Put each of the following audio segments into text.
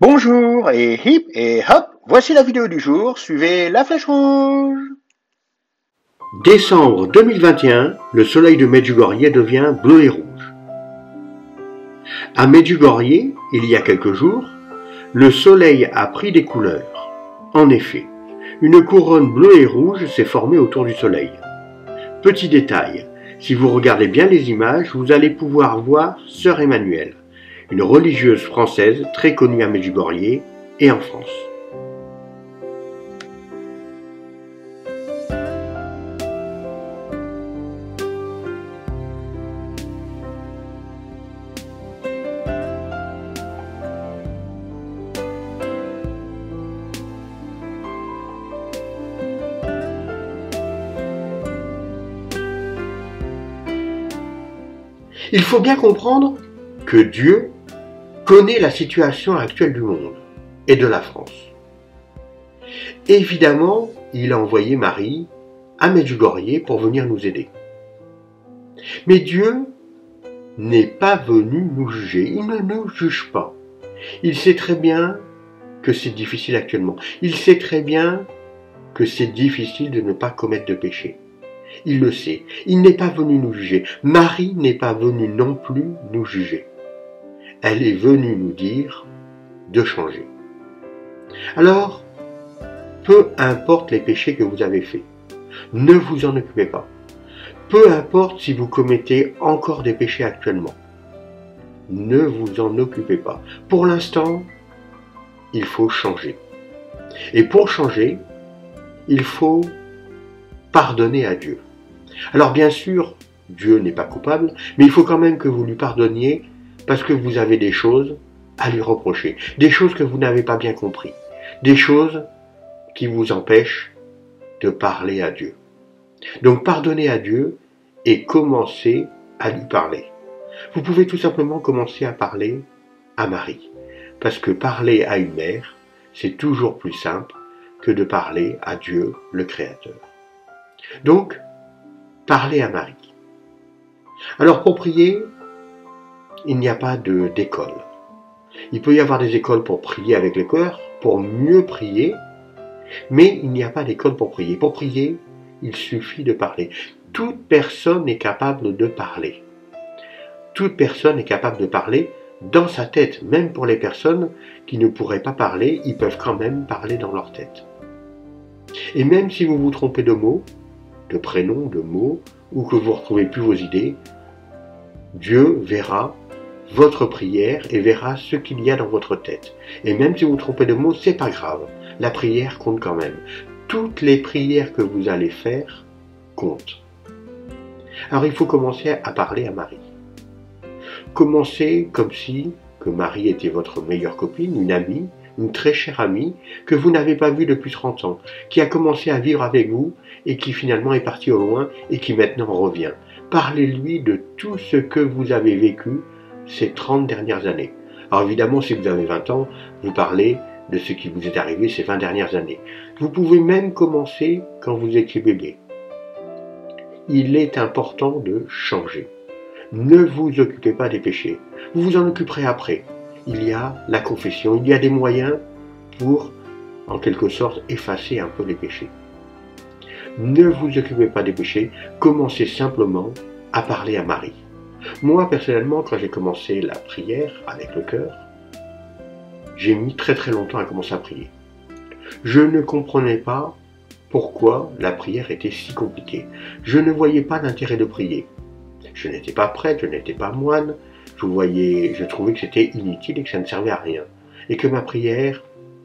Bonjour et hip et hop, voici la vidéo du jour, suivez la flèche rouge. Décembre 2021, le soleil de Medjugorje devient bleu et rouge. À Medjugorje, il y a quelques jours, le soleil a pris des couleurs. En effet, une couronne bleue et rouge s'est formée autour du soleil. Petit détail, si vous regardez bien les images, vous allez pouvoir voir Sœur Emmanuelle, une religieuse française très connue à Medjugorje et en France. Il faut bien comprendre que Dieu connaît la situation actuelle du monde et de la France. Évidemment, il a envoyé Marie à Medjugorje pour venir nous aider. Mais Dieu n'est pas venu nous juger, il ne nous juge pas. Il sait très bien que c'est difficile actuellement. Il sait très bien que c'est difficile de ne pas commettre de péché. Il le sait. Il n'est pas venu nous juger. Marie n'est pas venue non plus nous juger. Elle est venue nous dire de changer. Alors, peu importe les péchés que vous avez faits, ne vous en occupez pas. Peu importe si vous commettez encore des péchés actuellement, ne vous en occupez pas. Pour l'instant, il faut changer. Et pour changer, il faut pardonner à Dieu. Alors bien sûr, Dieu n'est pas coupable, mais il faut quand même que vous lui pardonniez parce que vous avez des choses à lui reprocher, des choses que vous n'avez pas bien compris, des choses qui vous empêchent de parler à Dieu. Donc pardonnez à Dieu et commencez à lui parler. Vous pouvez tout simplement commencer à parler à Marie, parce que parler à une mère, c'est toujours plus simple que de parler à Dieu, le Créateur. Donc, parlez à Marie. Alors pour prier, il n'y a pas d'école. Il peut y avoir des écoles pour prier avec le cœur, pour mieux prier, mais il n'y a pas d'école pour prier. Pour prier, il suffit de parler. Toute personne est capable de parler. Toute personne est capable de parler dans sa tête. Même pour les personnes qui ne pourraient pas parler, ils peuvent quand même parler dans leur tête. Et même si vous vous trompez de mots, de prénoms, de mots, ou que vous ne retrouvez plus vos idées, Dieu verra votre prière et verra ce qu'il y a dans votre tête. Et même si vous vous trompez de mots, c'est pas grave. La prière compte quand même. Toutes les prières que vous allez faire comptent. Alors il faut commencer à parler à Marie. Commencez comme si que Marie était votre meilleure copine, une amie, une très chère amie, que vous n'avez pas vue depuis 30 ans, qui a commencé à vivre avec vous et qui finalement est partie au loin et qui maintenant revient. Parlez-lui de tout ce que vous avez vécu ces 30 dernières années. Alors évidemment, si vous avez 20 ans, vous parlez de ce qui vous est arrivé ces 20 dernières années. Vous pouvez même commencer quand vous étiez bébé. Il est important de changer. Ne vous occupez pas des péchés. Vous vous en occuperez après. Il y a la confession, il y a des moyens pour, en quelque sorte, effacer un peu les péchés. Ne vous occupez pas des péchés, commencez simplement à parler à Marie. Moi, personnellement, quand j'ai commencé la prière avec le cœur, j'ai mis très très longtemps à commencer à prier. Je ne comprenais pas pourquoi la prière était si compliquée. Je ne voyais pas d'intérêt de prier. Je n'étais pas prêtre, je n'étais pas moine, je trouvais que c'était inutile et que ça ne servait à rien. Et que ma prière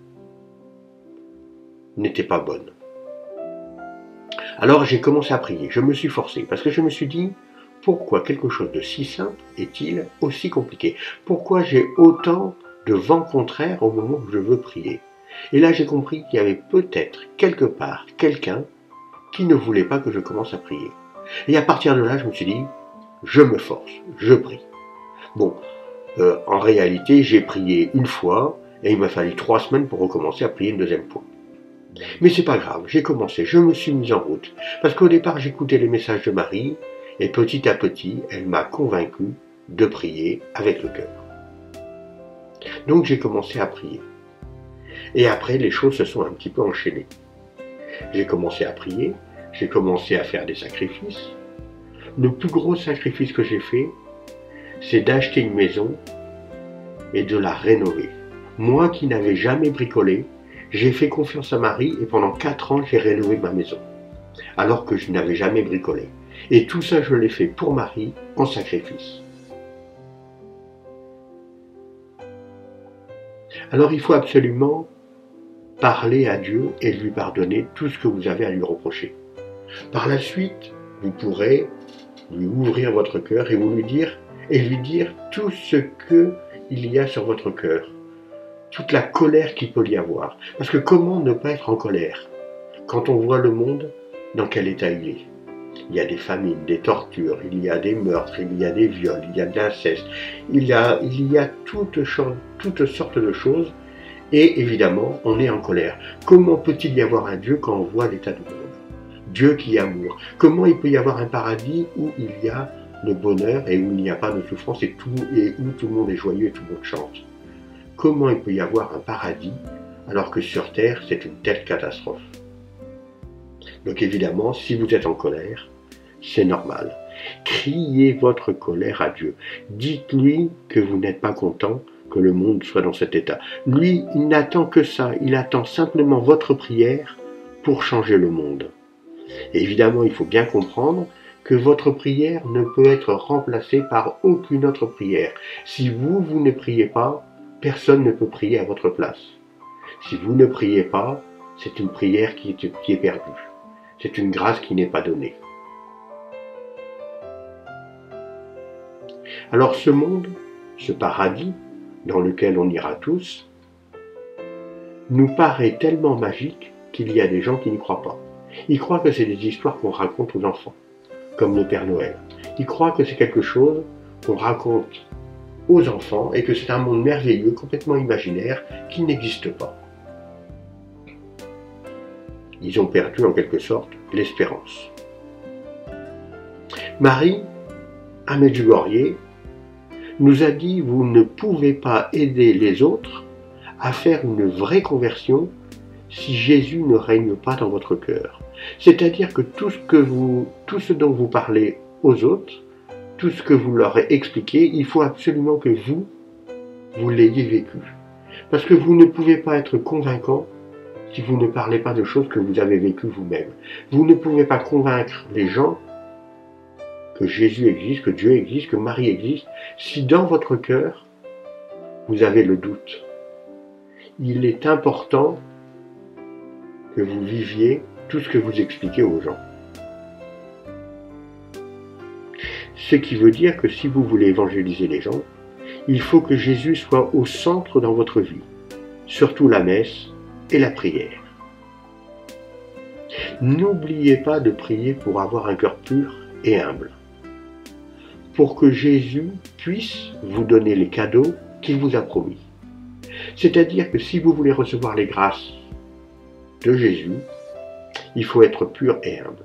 n'était pas bonne. Alors j'ai commencé à prier, je me suis forcé, parce que je me suis dit, pourquoi quelque chose de si simple est-il aussi compliqué? Pourquoi j'ai autant de vent contraire au moment où je veux prier? Et là j'ai compris qu'il y avait peut-être quelque part quelqu'un qui ne voulait pas que je commence à prier. Et à partir de là je me suis dit, je me force, je prie. Bon, en réalité j'ai prié une fois et il m'a fallu 3 semaines pour recommencer à prier une deuxième fois. Mais c'est pas grave, j'ai commencé, je me suis mis en route. Parce qu'au départ, j'écoutais les messages de Marie, et petit à petit, elle m'a convaincu de prier avec le cœur. Donc j'ai commencé à prier. Et après, les choses se sont un petit peu enchaînées. J'ai commencé à prier, j'ai commencé à faire des sacrifices. Le plus gros sacrifice que j'ai fait, c'est d'acheter une maison et de la rénover. Moi qui n'avais jamais bricolé, j'ai fait confiance à Marie et pendant 4 ans, j'ai rénové ma maison, alors que je n'avais jamais bricolé. Et tout ça, je l'ai fait pour Marie en sacrifice. Alors il faut absolument parler à Dieu et lui pardonner tout ce que vous avez à lui reprocher. Par la suite, vous pourrez lui ouvrir votre cœur et lui dire tout ce qu'il y a sur votre cœur, toute la colère qu'il peut y avoir. Parce que comment ne pas être en colère quand on voit le monde dans quel état il est? Il y a des famines, des tortures, il y a des meurtres, il y a des viols, il y a de l'inceste, il y a toutes sortes de choses. Et évidemment, on est en colère. Comment peut-il y avoir un Dieu quand on voit l'état du monde? Dieu qui est amour. Comment il peut y avoir un paradis où il y a le bonheur et où il n'y a pas de souffrance et où tout le monde est joyeux et tout le monde chante? Comment il peut y avoir un paradis alors que sur terre, c'est une telle catastrophe? Donc évidemment, si vous êtes en colère, c'est normal. Criez votre colère à Dieu. Dites-lui que vous n'êtes pas content que le monde soit dans cet état. Lui, il n'attend que ça. Il attend simplement votre prière pour changer le monde. Et évidemment, il faut bien comprendre que votre prière ne peut être remplacée par aucune autre prière. Si vous ne priez pas, personne ne peut prier à votre place. Si vous ne priez pas, c'est une prière qui est perdue. C'est une grâce qui n'est pas donnée. Alors ce monde, ce paradis, dans lequel on ira tous, nous paraît tellement magique qu'il y a des gens qui n'y croient pas. Ils croient que c'est des histoires qu'on raconte aux enfants, comme le Père Noël. Ils croient que c'est quelque chose qu'on raconte aux enfants et que c'est un monde merveilleux, complètement imaginaire, qui n'existe pas. Ils ont perdu en quelque sorte l'espérance. Marie, à Medjugorje, nous a dit: vous ne pouvez pas aider les autres à faire une vraie conversion si Jésus ne règne pas dans votre cœur. C'est-à-dire que tout ce dont vous parlez aux autres, tout ce que vous leur expliquez, il faut absolument que vous l'ayez vécu. Parce que vous ne pouvez pas être convaincant si vous ne parlez pas de choses que vous avez vécues vous-même. Vous ne pouvez pas convaincre les gens que Jésus existe, que Dieu existe, que Marie existe, si dans votre cœur, vous avez le doute. Il est important que vous viviez tout ce que vous expliquez aux gens. Ce qui veut dire que si vous voulez évangéliser les gens, il faut que Jésus soit au centre dans votre vie, surtout la messe et la prière. N'oubliez pas de prier pour avoir un cœur pur et humble, pour que Jésus puisse vous donner les cadeaux qu'il vous a promis. C'est-à-dire que si vous voulez recevoir les grâces de Jésus, il faut être pur et humble.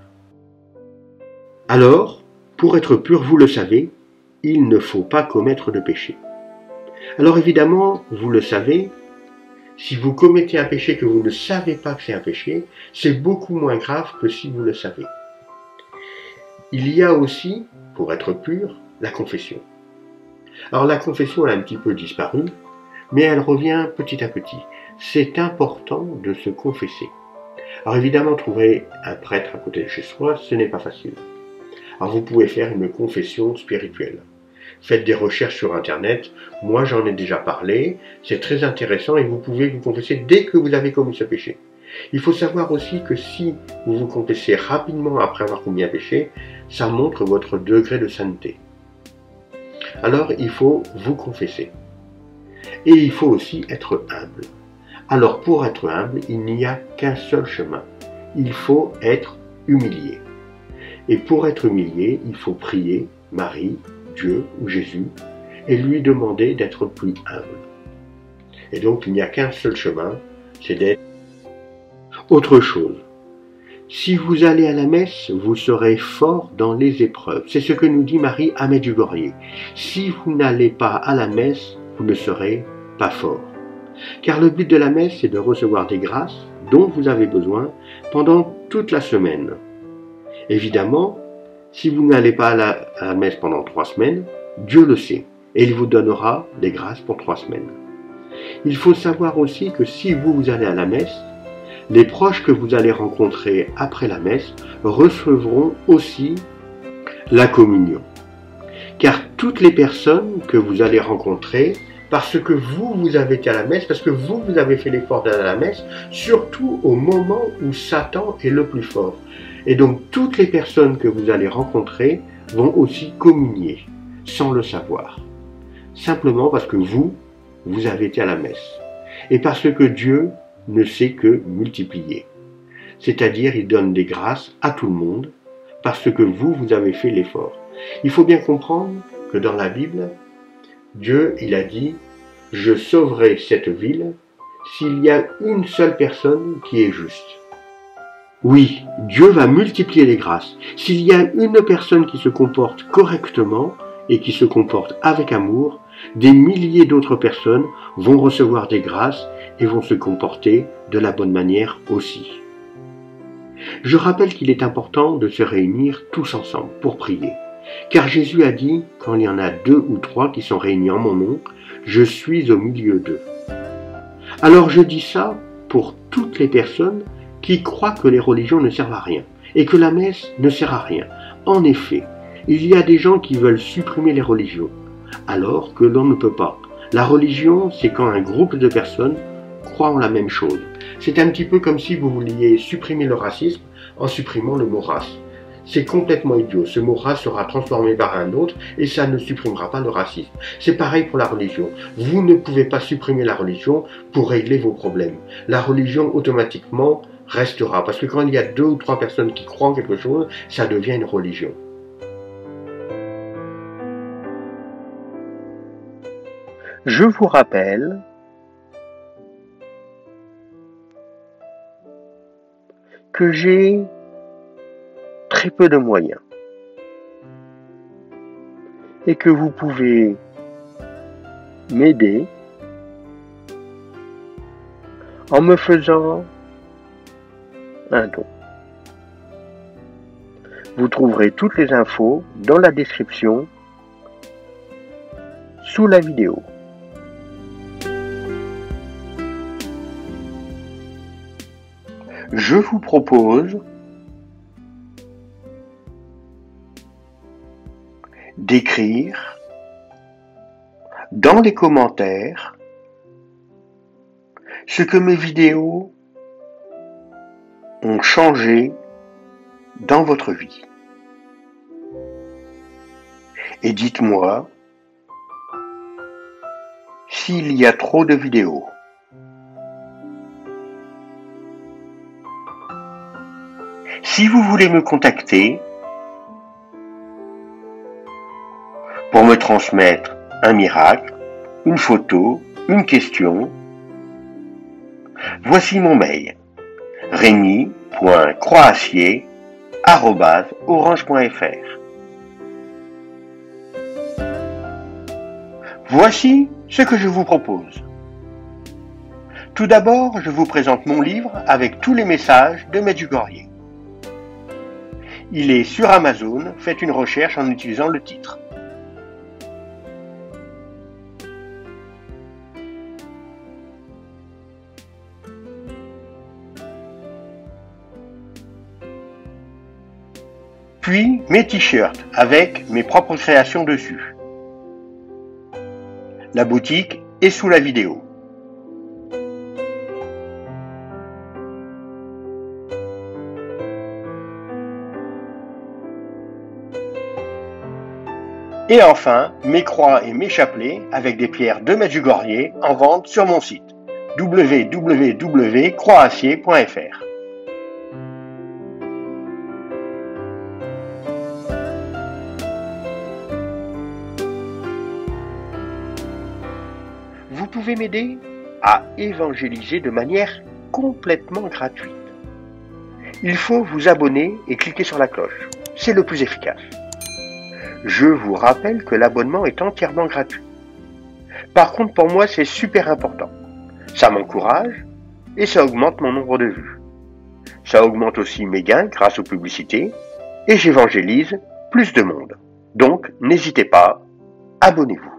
Alors, pour être pur, vous le savez, il ne faut pas commettre de péché. Alors évidemment, vous le savez, si vous commettez un péché que vous ne savez pas que c'est un péché, c'est beaucoup moins grave que si vous le savez. Il y a aussi, pour être pur, la confession. Alors la confession a un petit peu disparu, mais elle revient petit à petit. C'est important de se confesser. Alors évidemment, trouver un prêtre à côté de chez soi, ce n'est pas facile. Alors vous pouvez faire une confession spirituelle. Faites des recherches sur Internet, moi j'en ai déjà parlé, c'est très intéressant et vous pouvez vous confesser dès que vous avez commis ce péché. Il faut savoir aussi que si vous vous confessez rapidement après avoir commis un péché, ça montre votre degré de sainteté. Alors il faut vous confesser. Et il faut aussi être humble. Alors pour être humble, il n'y a qu'un seul chemin. Il faut être humilié. Et pour être humilié, il faut prier Marie, Dieu ou Jésus et lui demander d'être plus humble. Et donc il n'y a qu'un seul chemin, c'est d'être autre chose. Si vous allez à la messe, vous serez fort dans les épreuves. C'est ce que nous dit Marie à Medjugorje. Si vous n'allez pas à la messe, vous ne serez pas fort. Car le but de la messe, c'est de recevoir des grâces dont vous avez besoin pendant toute la semaine. Évidemment, si vous n'allez pas à la messe pendant 3 semaines, Dieu le sait, et il vous donnera des grâces pour 3 semaines. Il faut savoir aussi que si vous allez à la messe, les proches que vous allez rencontrer après la messe recevront aussi la communion. Car toutes les personnes que vous allez rencontrer, parce que vous avez été à la messe, parce que vous avez fait l'effort d'aller à la messe, surtout au moment où Satan est le plus fort. Et donc toutes les personnes que vous allez rencontrer vont aussi communier, sans le savoir. Simplement parce que vous avez été à la messe. Et parce que Dieu ne sait que multiplier. C'est-à-dire, il donne des grâces à tout le monde, parce que vous avez fait l'effort. Il faut bien comprendre que dans la Bible, Dieu, il a dit « Je sauverai cette ville s'il y a une seule personne qui est juste ». Oui, Dieu va multiplier les grâces. S'il y a une personne qui se comporte correctement et qui se comporte avec amour, des milliers d'autres personnes vont recevoir des grâces et vont se comporter de la bonne manière aussi. Je rappelle qu'il est important de se réunir tous ensemble pour prier. Car Jésus a dit, quand il y en a 2 ou 3 qui sont réunis en mon nom, je suis au milieu d'eux. Alors je dis ça pour toutes les personnes qui croient que les religions ne servent à rien et que la messe ne sert à rien. En effet, il y a des gens qui veulent supprimer les religions, alors que l'on ne peut pas. La religion, c'est quand un groupe de personnes croient en la même chose. C'est un petit peu comme si vous vouliez supprimer le racisme en supprimant le mot race. C'est complètement idiot. Ce mot race sera transformé par un autre et ça ne supprimera pas le racisme. C'est pareil pour la religion. Vous ne pouvez pas supprimer la religion pour régler vos problèmes. La religion, automatiquement, restera. Parce que quand il y a 2 ou 3 personnes qui croient en quelque chose, ça devient une religion. Je vous rappelle que j'ai très peu de moyens et que vous pouvez m'aider en me faisant un don. Vous trouverez toutes les infos dans la description sous la vidéo. Je vous propose d'écrire dans les commentaires ce que mes vidéos ont changé dans votre vie. Et dites-moi s'il y a trop de vidéos. Si vous voulez me contacter pour me transmettre un miracle, une photo, une question, voici mon mail: remy.croassier@orange.fr. Voici ce que je vous propose. Tout d'abord, je vous présente mon livre avec tous les messages de Medjugorje. Il est sur Amazon, faites une recherche en utilisant le titre. Puis mes t-shirts avec mes propres créations dessus. La boutique est sous la vidéo. Et enfin, mes croix et mes chapelets avec des pierres de Medjugorje en vente sur mon site www.croassier.fr. Vous pouvez m'aider à évangéliser de manière complètement gratuite. Il faut vous abonner et cliquer sur la cloche. C'est le plus efficace. Je vous rappelle que l'abonnement est entièrement gratuit. Par contre, pour moi, c'est super important. Ça m'encourage et ça augmente mon nombre de vues. Ça augmente aussi mes gains grâce aux publicités et j'évangélise plus de monde. Donc, n'hésitez pas, abonnez-vous.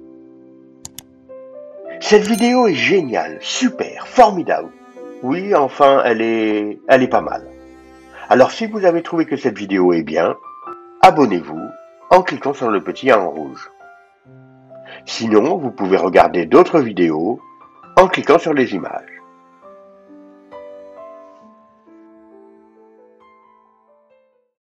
Cette vidéo est géniale, super, formidable. Oui, enfin, elle est pas mal. Alors, si vous avez trouvé que cette vidéo est bien, abonnez-vous en cliquant sur le petit en rouge. Sinon, vous pouvez regarder d'autres vidéos en cliquant sur les images.